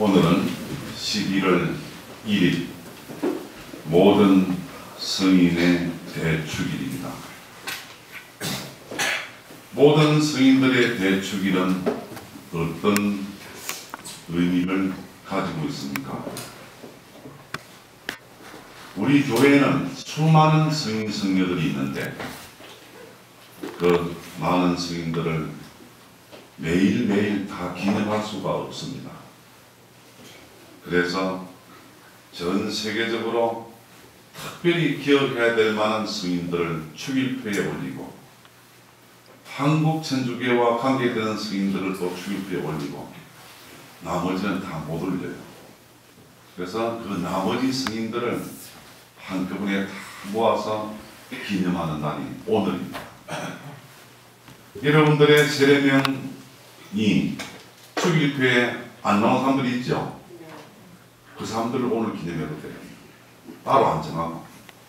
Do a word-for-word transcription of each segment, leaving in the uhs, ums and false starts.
오늘은 십일월 일일 모든 성인의 대축일입니다. 모든 성인들의 대축일은 어떤 의미를 가지고 있습니까? 우리 교회에는 수많은 성인 성녀들이 있는데 그 많은 성인들을 매일매일 다 기념할 수가 없습니다. 그래서 전 세계적으로 특별히 기억해야 될 만한 성인들을 축일표에 올리고 한국 천주교와 관계되는 성인들을 또 축일표에 올리고 나머지는 다 못 올려요. 그래서 그 나머지 성인들을 한꺼번에 다 모아서 기념하는 날이 오늘입니다. 여러분들의 세례명이 축일표에 안 나온 사람들이 있죠? 그 사람들을 오늘 기념해도 돼요. 따로 안 정하고.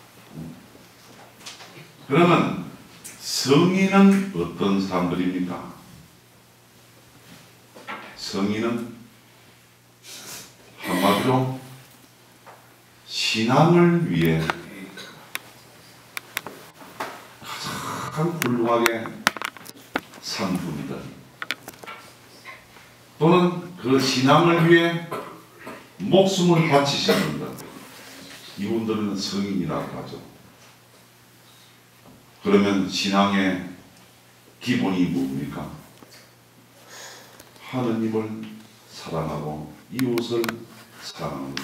그러면 성인은 어떤 사람들입니까? 성인은 한마디로 신앙을 위해 가장 훌륭하게 산 분이들 또는 그 신앙을 위해 목숨을 바치신 분들, 이분들은 성인이라고 하죠. 그러면 신앙의 기본이 뭡니까? 하느님을 사랑하고 이웃을 사랑하는 것.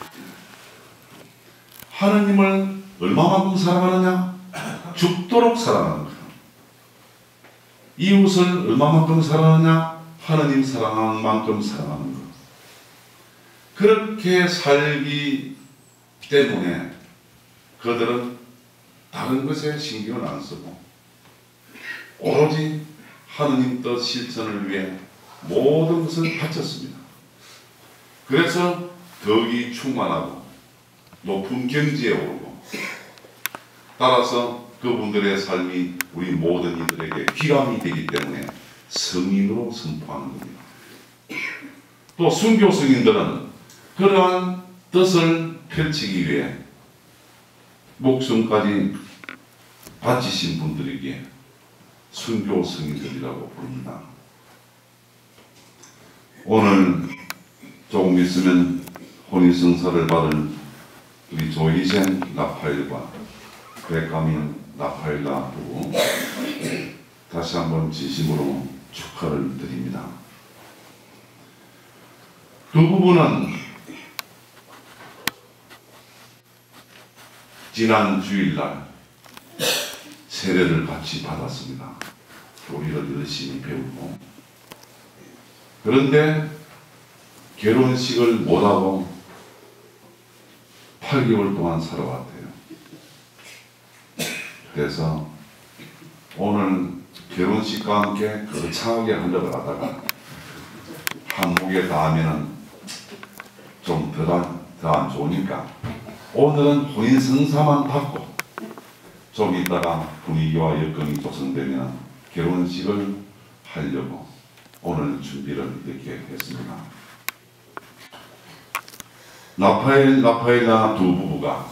하느님을 얼마만큼 사랑하느냐? 죽도록 사랑하는 것. 이웃을 얼마만큼 사랑하느냐? 하느님 사랑하는 만큼 사랑하는 것. 그렇게 살기 때문에 그들은 다른 것에 신경을 안 쓰고 오로지 하느님 뜻 실천을 위해 모든 것을 바쳤습니다. 그래서 덕이 충만하고 높은 경지에 오르고 따라서 그분들의 삶이 우리 모든 이들에게 귀감이 되기 때문에 성인으로 선포하는 겁니다. 또 순교 성인들은 그러한 뜻을 펼치기 위해 목숨까지 바치신 분들에게 순교 성인들이라고 부릅니다. 오늘 조금 있으면 혼인성사를 받을 우리 조희생 라파엘과 백가민 라파엘라 부부 다시 한번 진심으로 축하를 드립니다. 그 부부는 지난 주일날 세례를 같이 받았습니다. 교리를 열심히 배우고. 그런데 결혼식을 못하고 팔 개월 동안 살아왔대요. 그래서 오늘 결혼식과 함께 거창하게 하려고 하다가 한국에 닿으면 좀 더 안 좋으니까 오늘은 혼인성사만 받고 좀 이따가 분위기와 여건이 조성되면 결혼식을 하려고 오늘 준비를 이렇게 했습니다. 라파엘, 라파엘라 두 부부가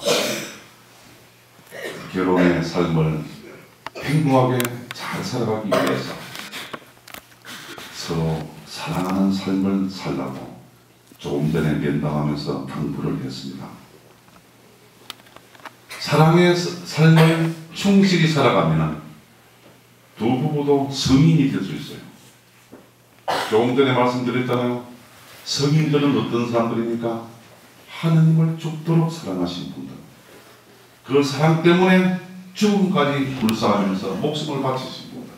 결혼의 삶을 행복하게 잘 살아가기 위해서 서로 사랑하는 삶을 살라고 조금 전에 면담하면서 당부를 했습니다. 사랑의 삶을 충실히 살아가면 두 부부도 성인이 될 수 있어요. 조금 전에 말씀드렸잖아요. 성인들은 어떤 사람들입니까? 하느님을 죽도록 사랑하신 분들. 그 사랑 때문에 죽음까지 불사하면서 목숨을 바치신 분들.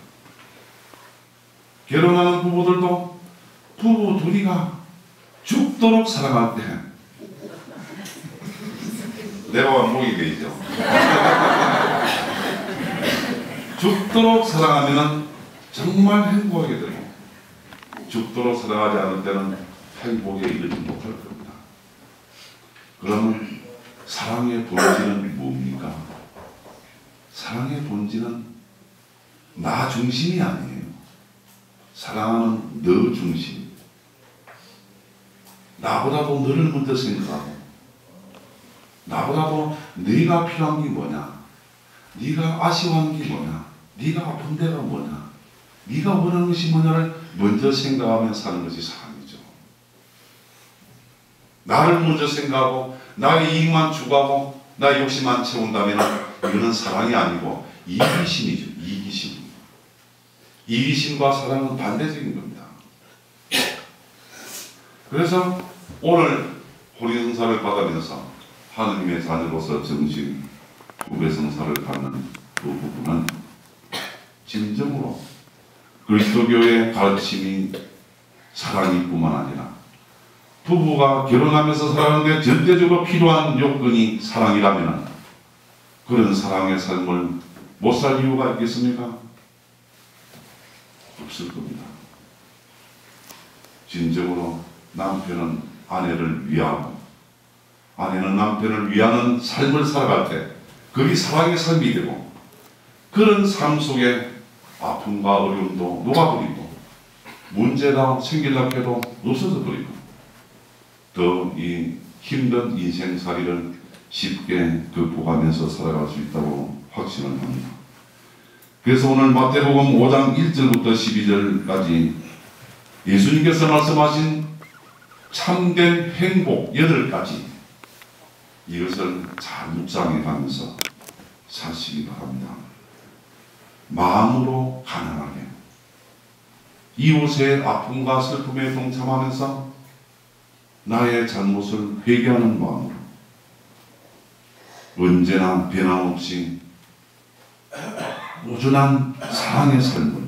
결혼하는 부부들도 부부 둘이가 죽도록 사랑할 때 내가 왕복이 되죠. 죽도록 사랑하면 정말 행복하게 되고 죽도록 사랑하지 않을 때는 행복에 이르지 못할 겁니다. 그러면 사랑의 본질은 뭡니까? 사랑의 본질은 나 중심이 아니에요. 사랑하는 너 중심. 나보다도 너를 먼저 생각하고 나보다도 네가 필요한 게 뭐냐, 네가 아쉬워하는 게 뭐냐, 네가 아픈 데가 뭐냐, 네가 원하는 것이 뭐냐를 먼저 생각하며 사는 것이 사랑이죠. 나를 먼저 생각하고 나의 이익만 추구하고 나의 욕심만 채운다면 이거는 사랑이 아니고 이기심이죠. 이기심. 이기심과 사랑은 반대적인 겁니다. 그래서 오늘 호리성사를 받으면서 하느님의 자녀로서 정식 후배성사를 받는 그 부분은 진정으로 그리스도교의 가르침이 사랑이 뿐만 아니라 부부가 결혼하면서 살아가는데 절대적으로 필요한 요건이 사랑이라면 그런 사랑의 삶을 못 살 이유가 있겠습니까? 없을 겁니다. 진정으로 남편은 아내를 위하고 아내는 남편을 위하는 삶을 살아갈 때 그게 사랑의 삶이 되고 그런 삶 속에 아픔과 어려움도 녹아버리고 문제가 생기려고 해도 없어져 버리고 더 이 힘든 인생살이를 쉽게 극복하면서 살아갈 수 있다고 확신을 합니다. 그래서 오늘 마태복음 오 장 일 절부터 십이 절까지 예수님께서 말씀하신 참된 행복 여덟 가지 이것을 잘 묵상해 가면서 사시기 바랍니다. 마음으로 가난하게 이웃의 아픔과 슬픔에 동참하면서 나의 잘못을 회개하는 마음으로 언제나 변함없이 꾸준한 사랑의 삶을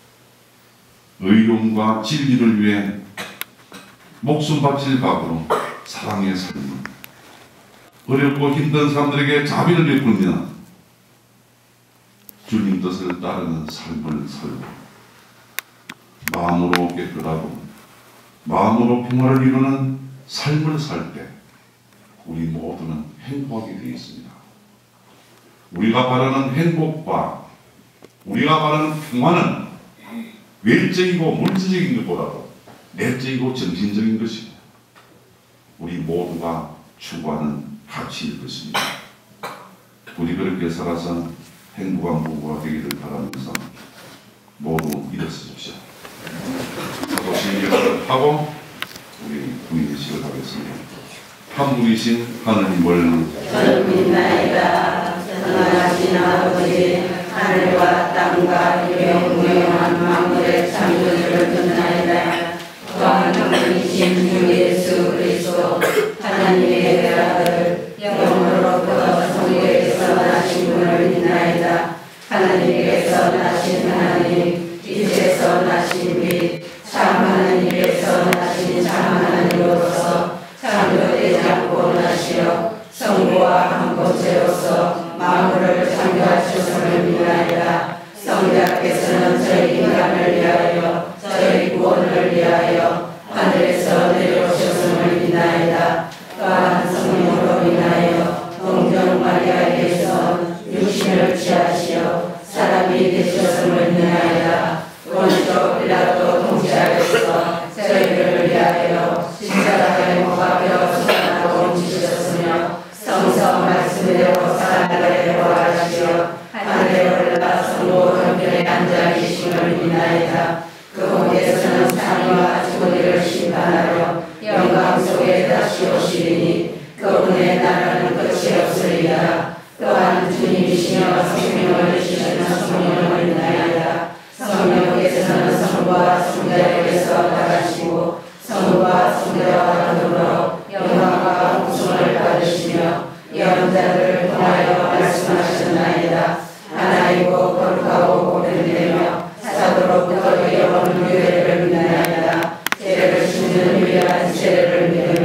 의로움과 진리를 위해 목숨 바칠 각오로 사랑의 삶을 어렵고 힘든 사람들에게 자비를 베풀며 주님 뜻을 따르는 삶을 살고 마음으로 깨끗하고 마음으로 평화를 이루는 삶을 살 때 우리 모두는 행복하게 되어 있습니다. 우리가 바라는 행복과 우리가 바라는 평화는 외적이고 물질적인 것보다도 내적이고 정신적인 것이고 우리 모두가 추구하는 가치일 것입니다. 우리 그렇게 살아서 행복한 부부가 되기를 바라면서 모두 일어서십시오. 사도신 일을 하고 우리 구인식을 하겠습니다. 한 분이신 하느님을 저는 믿나이다. 전능하신 아버지 하늘과 땅과 영무한 만물의 창조주를 믿나이다. 또한 한 분이신 주 예수 그리스도 하나님의 아들 영으로부터 성령에서 나신 분을 믿나이다. 하나님께서 나신 하나님 빛에서 나신 빛 참 하나님께서 나신 참 하나님으로서 창조되지 않고 나시어 성부와 한 번째로서 만물을 창조하셨음을 믿나이다. 성자께서는 저희 인간을 위하여 저희 구원을 위하여 하늘에서 내려오셨음을 믿나이다. 또한 성령으로 인하여 동정 마리아에게서 육신을 취하시어 사람이 되셨음을 믿나이다. 원조 빌라도 통치하여서 저희를 위하여 십자가에 못 박혀 수단하고 옮기셨으며 성서 말씀대로 사람들의 부활하시어 하늘에 올라 성부 형편에 앉아 계심을 믿나이다. 그분께서는 산이와 죽은이를 심판하러 영광 속에 다시 오시리니 그분의 나라는 끝이 없으리라. 또한 주님이시여 생명을 주시는 성령을 믿나이다. 성령께서는 성부와 성자에게서 나가시고 성부와 성자와 더불어 영광과 공성을 받으시며 예언자들을 통하여 말씀하셨나이다. 하나이고 거룩하고 복된되며 사도로부터 영원 유예를 믿나이다. 죄를 씻는 유일한 세례를 믿으며